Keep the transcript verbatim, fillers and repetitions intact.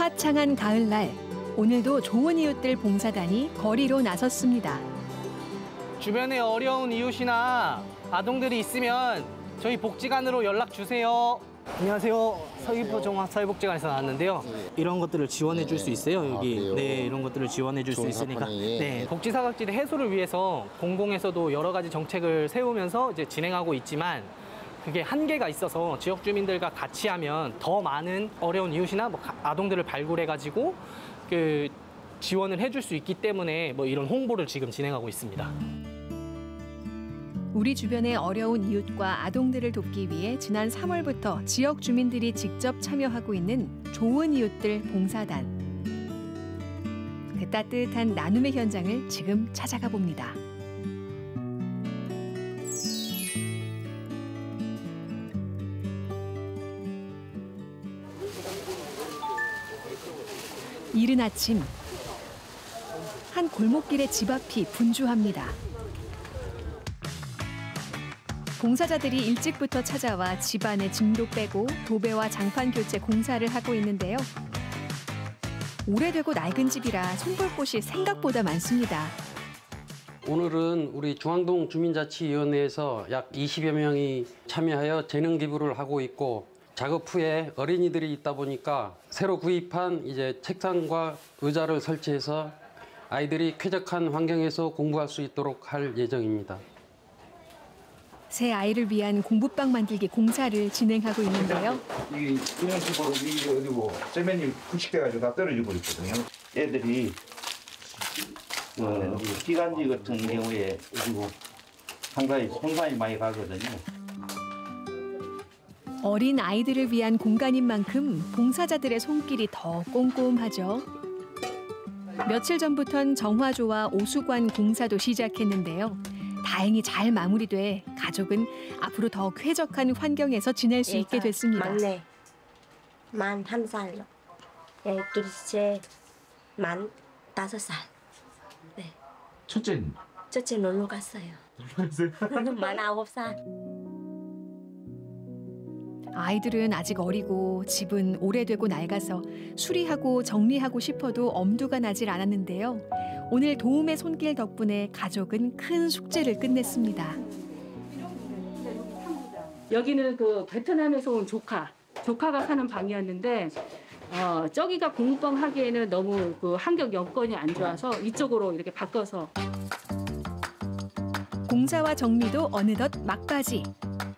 화창한 가을날, 오늘도 좋은 이웃들 봉사단이 거리로 나섰습니다. 주변에 어려운 이웃이나 아동들이 있으면 저희 복지관으로 연락 주세요. 안녕하세요. 서귀포 종합사회복지관에서 나왔는데요. 이런 것들을 지원해 줄 수 있어요, 여기. 아, 네, 이런 것들을 지원해 줄 수 있으니까. 네, 복지사각지대 해소를 위해서 공공에서도 여러 가지 정책을 세우면서 이제 진행하고 있지만 그게 한계가 있어서 지역 주민들과 같이 하면 더 많은 어려운 이웃이나 뭐 아동들을 발굴해가지고 그 지원을 해줄 수 있기 때문에 뭐 이런 홍보를 지금 진행하고 있습니다. 우리 주변의 어려운 이웃과 아동들을 돕기 위해 지난 삼월부터 지역 주민들이 직접 참여하고 있는 좋은 이웃들 봉사단. 그 따뜻한 나눔의 현장을 지금 찾아가 봅니다. 이른 아침, 한 골목길의 집 앞이 분주합니다. 봉사자들이 일찍부터 찾아와 집안의 짐도 빼고 도배와 장판 교체 공사를 하고 있는데요. 오래되고 낡은 집이라 손볼 곳이 생각보다 많습니다. 오늘은 우리 중앙동 주민자치위원회에서 약 이십여 명이 참여하여 재능 기부를 하고 있고 작업 후에 어린이들이 있다 보니까 새로 구입한 이제 책상과 의자를 설치해서 아이들이 쾌적한 환경에서 공부할 수 있도록 할 예정입니다. 새 아이를 위한 공부방 만들기 공사를 진행하고 있는데요. 이게 이런 식으로 이게 어디고 세면이 부식돼가지고 다 떨어지고 있거든요. 애들이 그 기관지 같은 경우에 그리고 상당히 손상이 많이 가거든요. 어린 아이들을 위한 공간인 만큼 봉사자들의 손길이 더 꼼꼼하죠. 며칠 전부턴 정화조와 오수관 공사도 시작했는데요. 다행히 잘 마무리돼 가족은 앞으로 더 쾌적한 환경에서 지낼 수 있게 됐습니다. 막내 만 한 살요. 예, 둘째 만 다섯 살. 네. 첫째는? 첫째 놀러 갔어요. 만 아홉 살. 아이들은 아직 어리고 집은 오래되고 낡아서 수리하고 정리하고 싶어도 엄두가 나질 않았는데요. 오늘 도움의 손길 덕분에 가족은 큰 숙제를 끝냈습니다. 여기는 그 베트남에서 온 조카, 조카가 사는 방이었는데 어, 저기가 공부방 하기에는 너무 그 환경 여건이 안 좋아서 이쪽으로 이렇게 바꿔서. 공사와 정리도 어느덧 막바지.